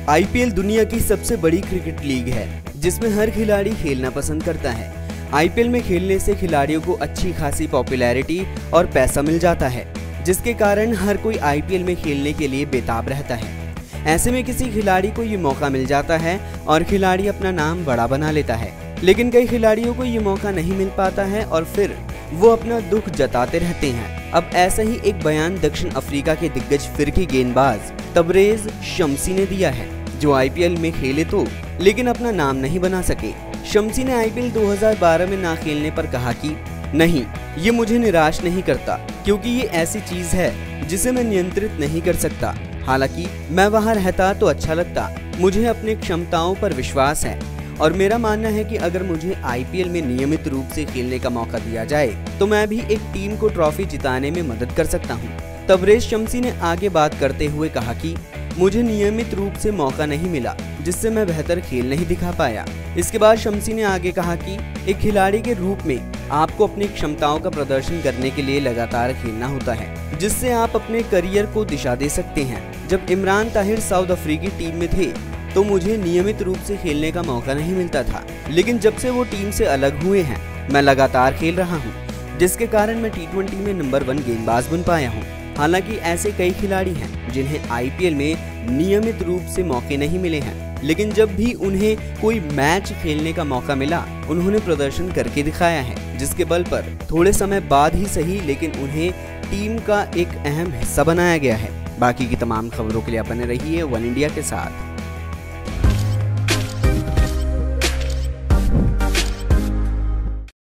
IPL दुनिया की सबसे बड़ी क्रिकेट लीग है जिसमें हर खिलाड़ी खेलना पसंद करता है। आईपीएल में खेलने से खिलाड़ियों को अच्छी खासी पॉपुलैरिटी और पैसा मिल जाता है, जिसके कारण हर कोई आईपीएल में खेलने के लिए बेताब रहता है। ऐसे में किसी खिलाड़ी को ये मौका मिल जाता है और खिलाड़ी अपना नाम बड़ा बना लेता है, लेकिन कई खिलाड़ियों को ये मौका नहीं मिल पाता है और फिर वो अपना दुख जताते रहते हैं। अब ऐसा ही एक बयान दक्षिण अफ्रीका के दिग्गज फिरकी गेंदबाज तबरेज़ शम्सी ने दिया है, जो आईपीएल में खेले तो लेकिन अपना नाम नहीं बना सके। शम्सी ने आईपीएल 2012 में ना खेलने पर कहा कि नहीं, ये मुझे निराश नहीं करता, क्योंकि ये ऐसी चीज है जिसे मैं नियंत्रित नहीं कर सकता। हालांकि मैं वहां रहता तो अच्छा लगता। मुझे अपनी क्षमताओं पर विश्वास है और मेरा मानना है कि अगर मुझे आईपीएल में नियमित रूप से खेलने का मौका दिया जाए तो मैं भी एक टीम को ट्रॉफी जिताने में मदद कर सकता हूँ। तबरेज़ शम्सी ने आगे बात करते हुए कहा कि मुझे नियमित रूप से मौका नहीं मिला, जिससे मैं बेहतर खेल नहीं दिखा पाया। इसके बाद शम्सी ने आगे कहा कि एक खिलाड़ी के रूप में आपको अपनी क्षमताओं का प्रदर्शन करने के लिए लगातार खेलना होता है, जिससे आप अपने करियर को दिशा दे सकते हैं। जब इमरान ताहिर साउथ अफ्रीकी टीम में थे तो मुझे नियमित रूप से खेलने का मौका नहीं मिलता था, लेकिन जब से वो टीम से अलग हुए हैं मैं लगातार खेल रहा हूँ, जिसके कारण मैं T20 में नंबर 1 गेंदबाज बन पाया हूँ। हालांकि ऐसे कई खिलाड़ी हैं जिन्हें आईपीएल में नियमित रूप से मौके नहीं मिले हैं, लेकिन जब भी उन्हें कोई मैच खेलने का मौका मिला उन्होंने प्रदर्शन करके दिखाया है, जिसके बल पर थोड़े समय बाद ही सही लेकिन उन्हें टीम का एक अहम हिस्सा बनाया गया है। बाकी की तमाम खबरों के लिए बने रहिए वन इंडिया के साथ।